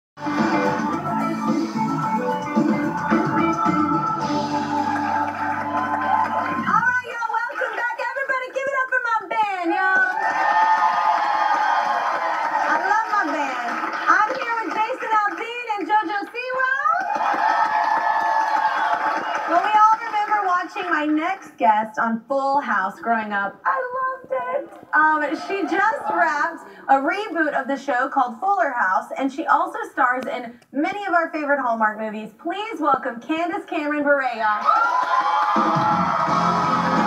My next guest on Full House growing up. I loved it. She just wrapped a reboot of the show called Fuller House, and she also stars in many of our favorite Hallmark movies. Please welcome Candace Cameron Barea.